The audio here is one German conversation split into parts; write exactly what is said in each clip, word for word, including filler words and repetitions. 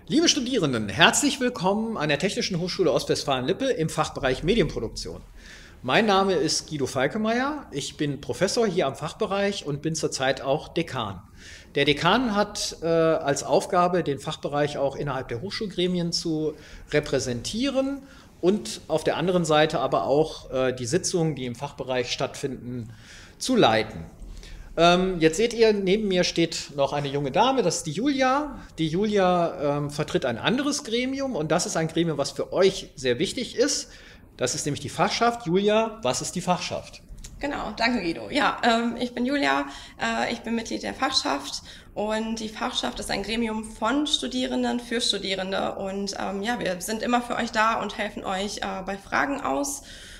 Liebe Studierenden, herzlich willkommen an der Technischen Hochschule Ostwestfalen-Lippe im Fachbereich Medienproduktion. Mein Name ist Guido Falkemeyer, ich bin Professor hier am Fachbereich und bin zurzeit auch Dekan. Der Dekan hat äh, als Aufgabe, den Fachbereich auch innerhalb der Hochschulgremien zu repräsentieren und auf der anderen Seite aber auch äh, die Sitzungen, die im Fachbereich stattfinden, zu leiten. Ähm, jetzt seht ihr, neben mir steht noch eine junge Dame, das ist die Julia. Die Julia ähm, vertritt ein anderes Gremium und das ist ein Gremium, was für euch sehr wichtig ist. Das ist nämlich die Fachschaft. Julia, was ist die Fachschaft? Genau, danke Guido. Ja, ähm, ich bin Julia, äh, ich bin Mitglied der Fachschaft und die Fachschaft ist ein Gremium von Studierenden für Studierende und ähm, ja, wir sind immer für euch da und helfen euch äh, bei Fragen aus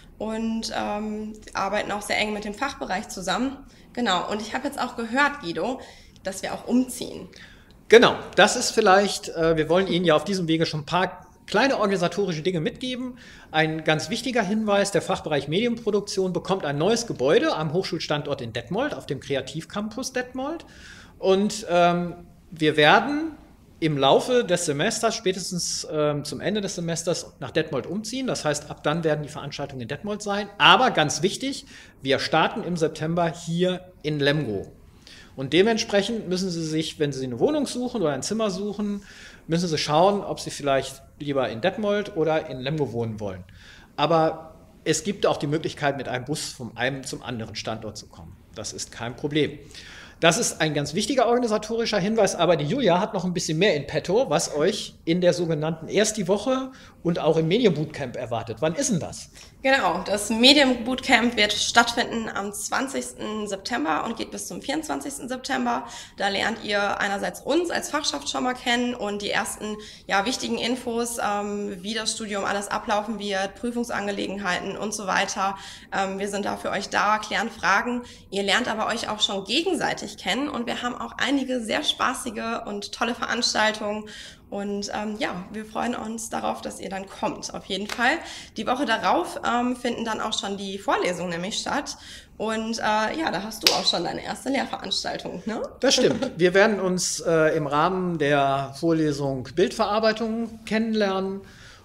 und ähm, arbeiten auch sehr eng mit dem Fachbereich zusammen. Genau, und ich habe jetzt auch gehört, Guido, dass wir auch umziehen. Genau, das ist vielleicht, äh, wir wollen Ihnen ja auf diesem Wege schon ein paar kleine organisatorische Dinge mitgeben. Ein ganz wichtiger Hinweis, der Fachbereich Medienproduktion bekommt ein neues Gebäude am Hochschulstandort in Detmold, auf dem Kreativcampus Detmold. Und ähm, wir werden im Laufe des Semesters, spätestens ähm, zum Ende des Semesters, nach Detmold umziehen. Das heißt, ab dann werden die Veranstaltungen in Detmold sein. Aber ganz wichtig, wir starten im September hier in Lemgo. Und dementsprechend müssen Sie sich, wenn Sie eine Wohnung suchen oder ein Zimmer suchen, müssen Sie schauen, ob Sie vielleicht lieber in Detmold oder in Lemgo wohnen wollen. Aber es gibt auch die Möglichkeit, mit einem Bus von einem zum anderen Standort zu kommen. Das ist kein Problem. Das ist ein ganz wichtiger organisatorischer Hinweis, aber die Julia hat noch ein bisschen mehr in petto, was euch in der sogenannten Ersti Woche und auch im Medienbootcamp erwartet. Wann ist denn das? Genau, das Medienbootcamp wird stattfinden am zwanzigsten September und geht bis zum vierundzwanzigsten September. Da lernt ihr einerseits uns als Fachschaft schon mal kennen und die ersten ja, wichtigen Infos, ähm, wie das Studium alles ablaufen wird, Prüfungsangelegenheiten und so weiter. Ähm, wir sind da für euch da, klären Fragen. Ihr lernt aber euch auch schon gegenseitig kennen und wir haben auch einige sehr spaßige und tolle Veranstaltungen. Und ähm, ja, wir freuen uns darauf, dass ihr dann kommt, auf jeden Fall. Die Woche darauf ähm, finden dann auch schon die Vorlesungen nämlich statt. Und äh, ja, da hast du auch schon deine erste Lehrveranstaltung, ne? Das stimmt. Wir werden uns äh, im Rahmen der Vorlesung Bildverarbeitung kennenlernen.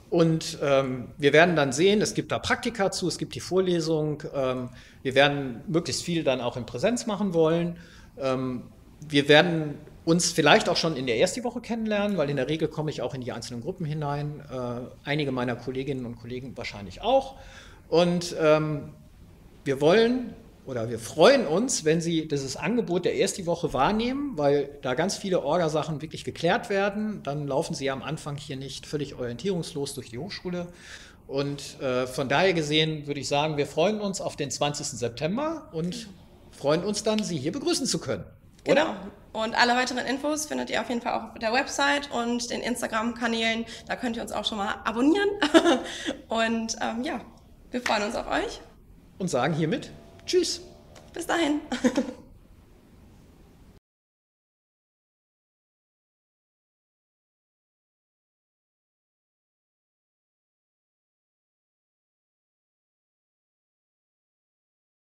Und ähm, wir werden dann sehen, es gibt da Praktika zu, es gibt die Vorlesung. Ähm, wir werden möglichst viel dann auch in Präsenz machen wollen. Ähm, wir werden uns vielleicht auch schon in der ersten Woche kennenlernen, weil in der Regel komme ich auch in die einzelnen Gruppen hinein. Äh, einige meiner Kolleginnen und Kollegen wahrscheinlich auch. Und ähm, wir wollen oder wir freuen uns, wenn Sie dieses Angebot der ersten Woche wahrnehmen, weil da ganz viele Orgasachen wirklich geklärt werden. Dann laufen Sie ja am Anfang hier nicht völlig orientierungslos durch die Hochschule. Und äh, von daher gesehen würde ich sagen, wir freuen uns auf den zwanzigsten September und freuen uns dann, Sie hier begrüßen zu können. Oder? Genau. Und alle weiteren Infos findet ihr auf jeden Fall auch auf der Website und den Instagram-Kanälen. Da könnt ihr uns auch schon mal abonnieren. Und ähm, ja, wir freuen uns auf euch. Und sagen hiermit Tschüss. Bis dahin.